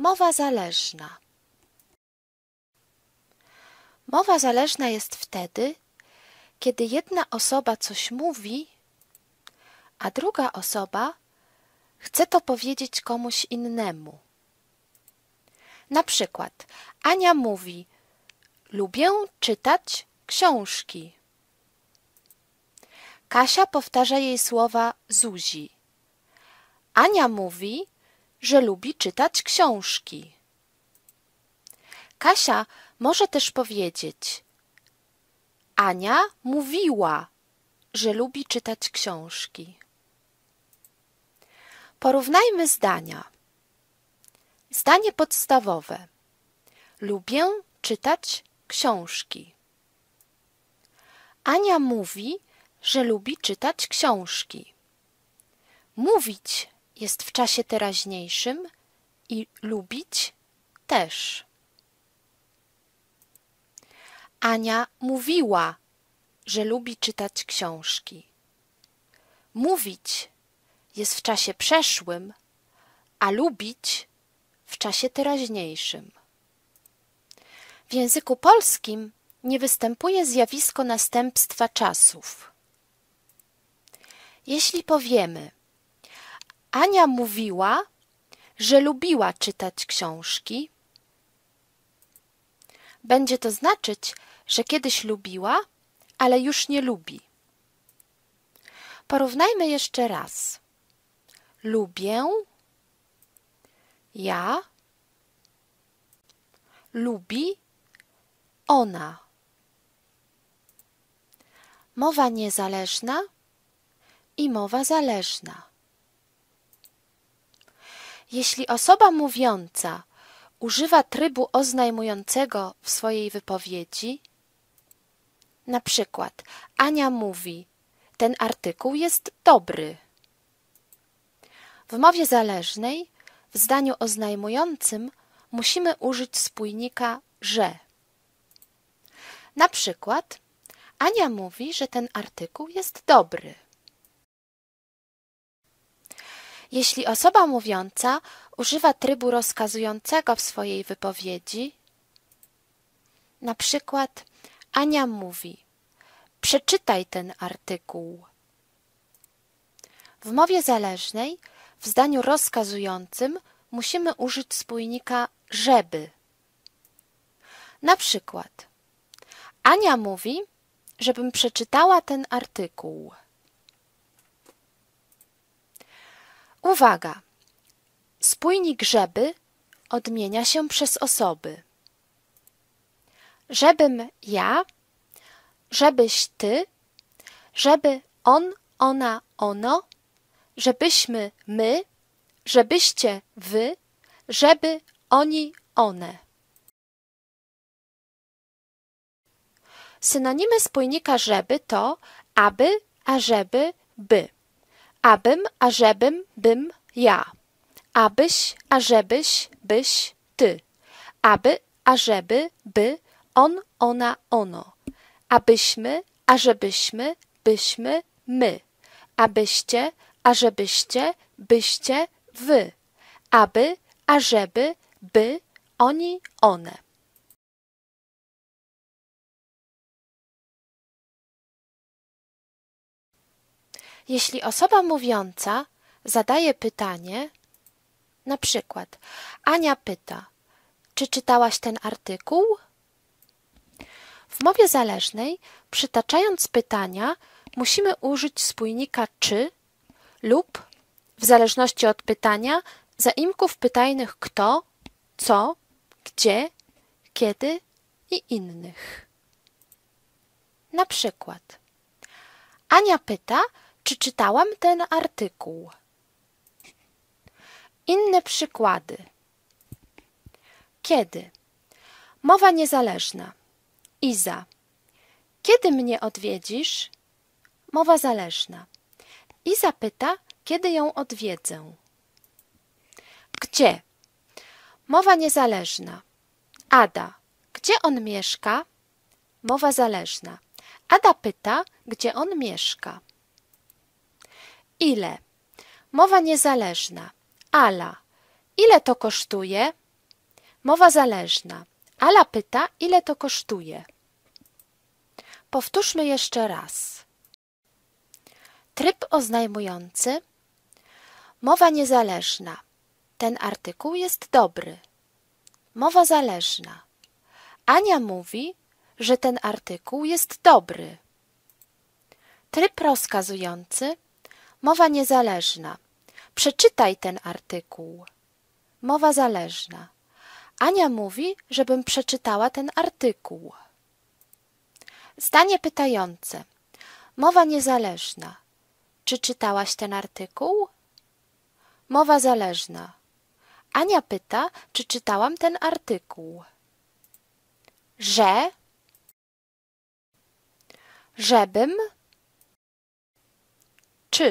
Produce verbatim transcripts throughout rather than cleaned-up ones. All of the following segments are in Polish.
Mowa zależna. Mowa zależna jest wtedy, kiedy jedna osoba coś mówi, a druga osoba chce to powiedzieć komuś innemu. Na przykład Ania mówi: lubię czytać książki. Kasia powtarza jej słowa Zuzi. Ania mówi, że lubi czytać książki. Kasia może też powiedzieć: Ania mówiła, że lubi czytać książki. Porównajmy zdania. Zdanie podstawowe. Lubię czytać książki. Ania mówi, że lubi czytać książki. Mówić jest w czasie teraźniejszym i lubić też. Ania mówiła, że lubi czytać książki. Mówić jest w czasie przeszłym, a lubić w czasie teraźniejszym. W języku polskim nie występuje zjawisko następstwa czasów. Jeśli powiemy: Ania mówiła, że lubiła czytać książki, będzie to znaczyć, że kiedyś lubiła, ale już nie lubi. Porównajmy jeszcze raz. Lubię, ja, lubi, ona. Mowa niezależna i mowa zależna. Jeśli osoba mówiąca używa trybu oznajmującego w swojej wypowiedzi, na przykład Ania mówi: ten artykuł jest dobry. W mowie zależnej, w zdaniu oznajmującym musimy użyć spójnika że. Na przykład Ania mówi, że ten artykuł jest dobry. Jeśli osoba mówiąca używa trybu rozkazującego w swojej wypowiedzi, na przykład Ania mówi: przeczytaj ten artykuł. W mowie zależnej, w zdaniu rozkazującym musimy użyć spójnika żeby. Na przykład Ania mówi, żebym przeczytała ten artykuł. Uwaga! Spójnik żeby odmienia się przez osoby. Żebym ja, żebyś ty, żeby on, ona, ono, żebyśmy my, żebyście wy, żeby oni, one. Synonimy spójnika żeby to aby, ażeby, by. Abym, ażebym, bym, ja. Abyś, ażebyś, byś, ty. Aby, ażeby, by, on, ona, ono. Abyśmy, ażebyśmy, byśmy, my. Abyście, ażebyście, byście, wy. Aby, ażeby, by, oni, one. Jeśli osoba mówiąca zadaje pytanie, na przykład Ania pyta: czy czytałaś ten artykuł? W mowie zależnej, przytaczając pytania, musimy użyć spójnika czy lub, w zależności od pytania, zaimków pytajnych kto, co, gdzie, kiedy i innych. Na przykład Ania pyta, czy czytałam ten artykuł. Inne przykłady. Kiedy? Mowa niezależna. Iza: kiedy mnie odwiedzisz? Mowa zależna. Iza pyta, kiedy ją odwiedzę. Gdzie? Mowa niezależna. Ada: gdzie on mieszka? Mowa zależna. Ada pyta, gdzie on mieszka. Ile? Mowa niezależna. Ala: ile to kosztuje? Mowa zależna. Ala pyta, ile to kosztuje. Powtórzmy jeszcze raz. Tryb oznajmujący. Mowa niezależna. Ten artykuł jest dobry. Mowa zależna. Ania mówi, że ten artykuł jest dobry. Tryb rozkazujący. Mowa niezależna. Przeczytaj ten artykuł. Mowa zależna. Ania mówi, żebym przeczytała ten artykuł. Zdanie pytające. Mowa niezależna. Czy czytałaś ten artykuł? Mowa zależna. Ania pyta, czy czytałam ten artykuł. Że, żebym, czy.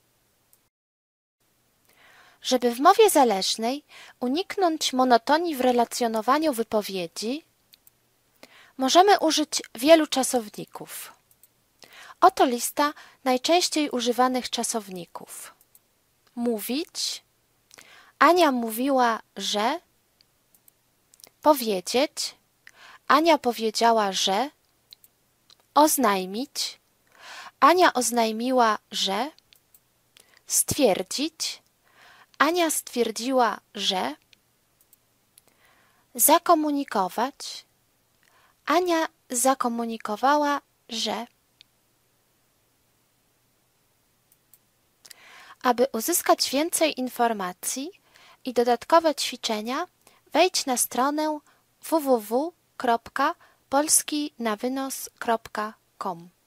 Żeby w mowie zależnej uniknąć monotonii w relacjonowaniu wypowiedzi, możemy użyć wielu czasowników. Oto lista najczęściej używanych czasowników. Mówić. Ania mówiła, że. Powiedzieć. Ania powiedziała, że. Oznajmić. Ania oznajmiła, że. Stwierdzić. Ania stwierdziła, że. Zakomunikować. Ania zakomunikowała, że. Aby uzyskać więcej informacji i dodatkowe ćwiczenia, wejdź na stronę w w w kropka polski na wynos kropka com.